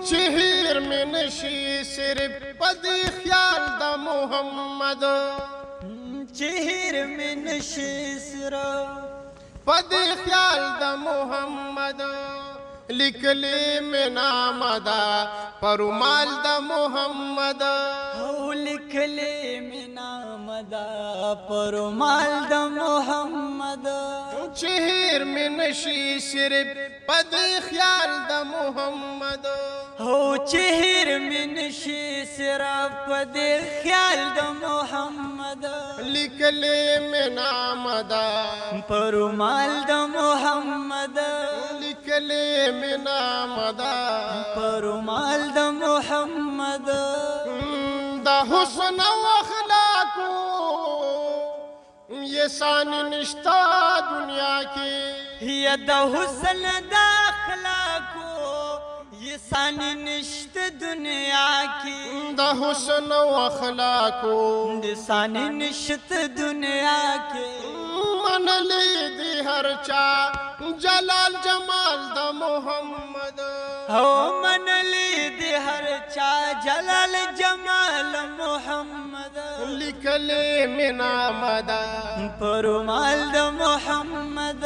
چهیر میں نشی صرف پدی خیال دا محمد چهیر میں نشی صرف پدی خیال دا محمد لکلی میں نام دا پرومال دا محمد لکلی میں نام دا پرومال دا محمد چہیر میں نشی صرف پدی خیال دا محمد چہیر میں نشی صرف پدی خیال دا محمد لکلی میں نام دا پرومال دا محمد لکلی میں نام دا پرومال دا محمد دا حسن و اخلاقو یہ ثانی نشتا دنیا کی یہ دا حسن دا اخلاقو یہ ثانی نشت دنیا کی دا حسن و اخلاقو یہ ثانی نشت دنیا کی من لی دی ہر چا جلال جمال دا محمد من لی دی ہر چا جلال جمال محمد لکلی میں نام دا پرومال دا محمد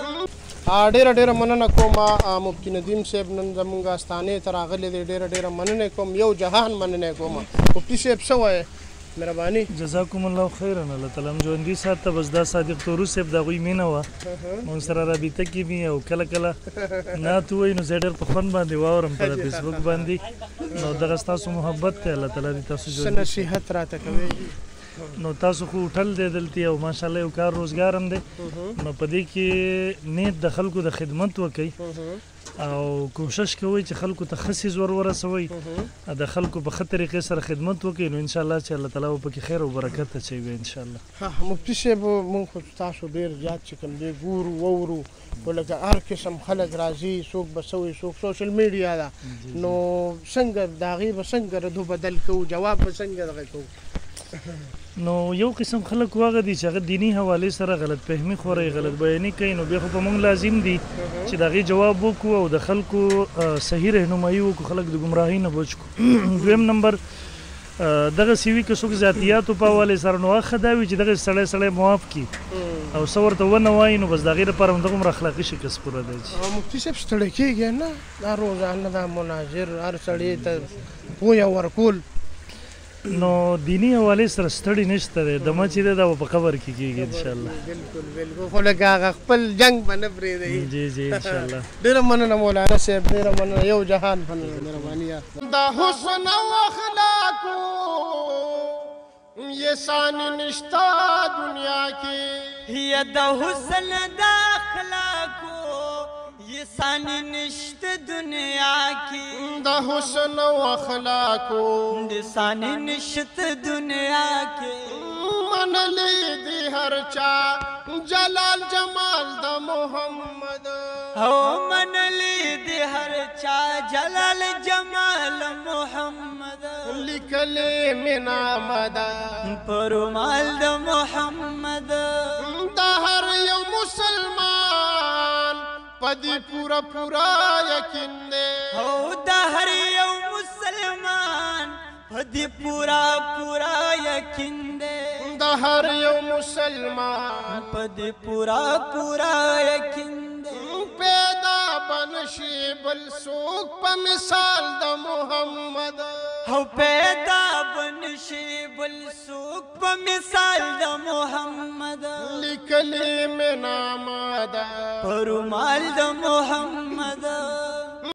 ډیره ډیره مننه کوم مفتی ندیم صاحب نن زموږ استانې ته راغلی دی ډیره ډیره مننه کوم یو جهان مننه کوم مفتی صاحب څه وایي مهرباني جزاکم الله خیرا الله تعالی ژوندي ساته بس دا صادق تورو صاحب د هغوی مینه وه مونږ سره رابطه کې وي او کله کله نعت ووایي نو زه ډېر په خوند باندې واورم په د فیسبوک باندې نو دغه ستاسو محبت دی الله تعالی دې تاسو څه نصیحت راته کوئ نو تاسو خو هوټل دی دلته او ماشاءالله یو کار روزګار هم دی نو په دې کې نیت د خلکو د خدمت وکئ او کوشش کوئ چې خلکو ته ښه څیز ور ورسوئ د خلکو په ښه طریقې سره خدمت وکئ نو انشاءالله چې الله تعالی به پکې خیر او برکت اچوي انشاءالله مفتی صاحب مونږ خو تاسو ډېر زیات چې کوم دی ګورو واورو خو لکه هر قسم خلک راځي څوک به څه وایي څوک سوشل میډیا ده نو څنګه د هغې به څنګه ردو بدل کوو جواب به څنګه دغه کوو نو یو قسم خلک واغه دي چې هغه دینی حوالې سره غلط فهمي خوري غلط بیانې کوي نو بیا خو په موږ لازم دي چې د هغې جواب وکړو او د خلکو صحیح رهنمایي وکړو خلک د ګمراهۍ نه بچ کړو دویم نمبر دغه سیوي که څوک ذاتیاتو په حوالې سره نو هغه ښه دا وي چې دغه سړی معاف کړي او څه ورته ونه وایي نو بس د هغې لپاره همدغومره اخلاقي شکست پوره دی مفتي صاحب ستړی کېږي نه دا روزانه دا مناظر هر سړي ته پویه ورکول نو دینی حوالې سره ستړي نشته دی دمه چې دی دا به په قبر کې کېږي انشاءالله بالکل بالکل خو لکه هغه خپل جنګ به نه پرېږدئ جی جی انشاءالله ډېره مننه مولانا صاحب ډېره مننه یو جهان مننه مهرباني دا حسن و اخلاقو یہ ثانی نشتا دنیا کی یہ دا حسن دا اخلاقو یہ ثانی نشت دنیا کی دا حسن و اخلاقو یہ ثانی نشت دنیا کی من لی دی ہر چا جلال جمال دا محمد من لی دی ہر چا جلال جمال محمد لکلی میں نام دا پرومال دا محمد دا ہر یو مسلمان پدی پورا پورا یقین دے دا ہر یو مسلمان پدی پورا پورا یقین دے دا ہر یو مسلمان پدی پورا پورا یقین دے پیدا بنشی بل سوک پا مثال دا محمد پیدا بنشی بل سوک پا مثال دا محمد لکلی میں نام دا پرومال دا محمد